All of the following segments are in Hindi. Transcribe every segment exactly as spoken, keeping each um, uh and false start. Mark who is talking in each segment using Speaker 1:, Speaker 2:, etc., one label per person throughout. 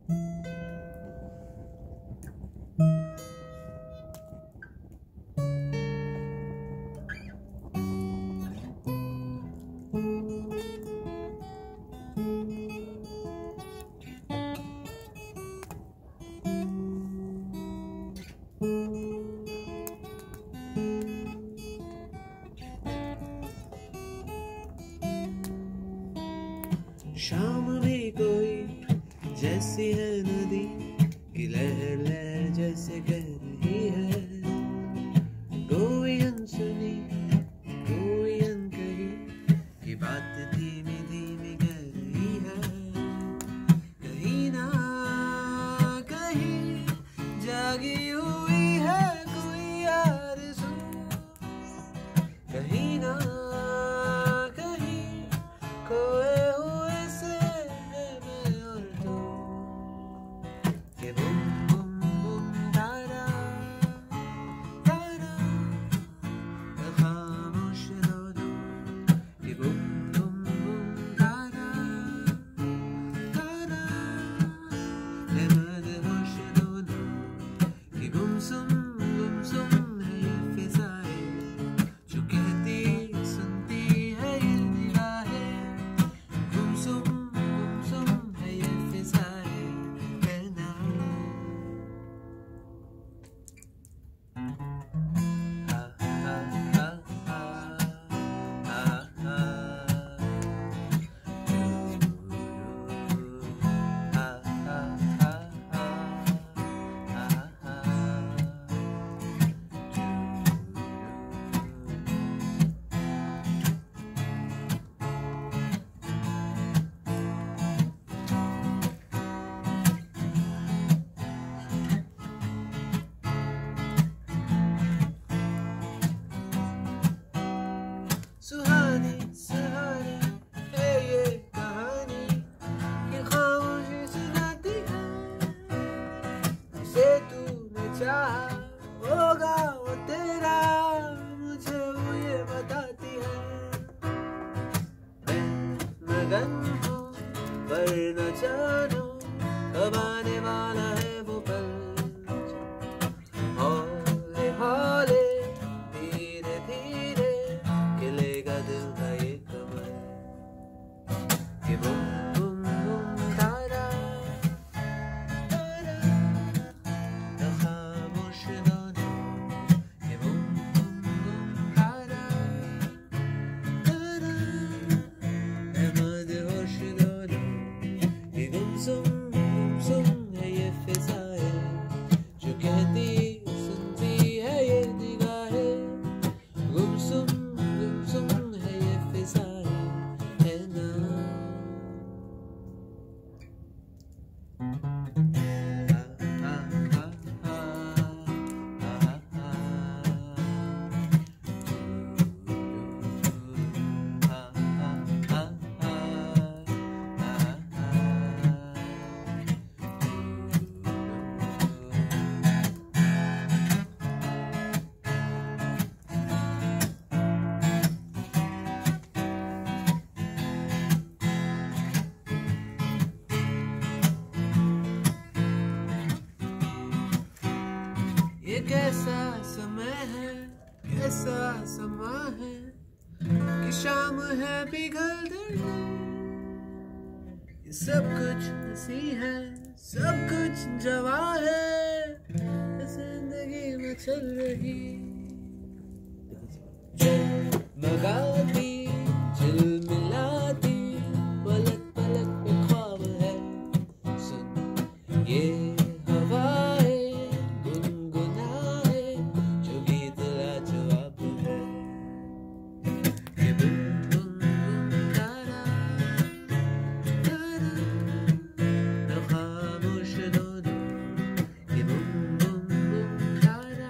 Speaker 1: शाम भी कोई जैसी है नदी की लहर लहर जैसे कह रही है, कोई अनसुनी कोई अनकही की बात धीमी धीमी कह रही है। कहीं ना कहीं जागी हुई है कोई आरज़ू, कहीं ना कहीं खोए सुहानी सुहानी है ये कहानी कि खामोशी सुनाती है, उसे तूने चाहा होगा वो तेरा, मुझे वो ये बताती है। मैं मगन हूँ पर न जानो कब आने वाला है वो पल, हौले हौले धीरे धीरे खिलेगा दिल का ये कमर, कि बुम बुम बुम तारा तारा न खामोश दोनों, कि बुम बुम बुम तारा तारा है मदहोश दोनों, कि गुमसुम गुमसुम है ये फिजाएं जो कहती सुनती है ये निगाहें, गुमसुम गुमसुम है ये फिजाएं है ना। आ, आ, आ, आ, आ, आ, आ, आ, आ, ये कैसा समय है कैसा समा है कि शाम है पिघल दर्द, ये सब कुछ हंसी है सब कुछ जवा है, जिंदगी में चल रही जगमगाती झिलमिलाती पलक पलक पे ख्वाब है। सुन ये हवाएं गुनगुनाए जो गीत लाजवाब है, ये बुम बुम बुम तारा तारा न खामोश दोनों, ये बुम बुम बुम तारा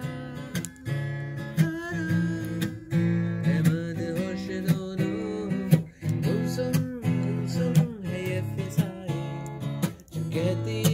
Speaker 1: तारा है मदहोश दोनों, गुमसुम गुमसुम है ये फिजाएं जो कहती